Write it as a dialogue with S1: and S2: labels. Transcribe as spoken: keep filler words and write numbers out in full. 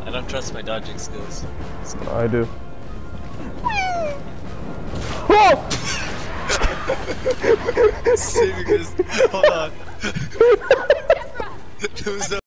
S1: I don't trust my dodging skills.
S2: I do. Oh!
S1: Saving this. Hold on. There was no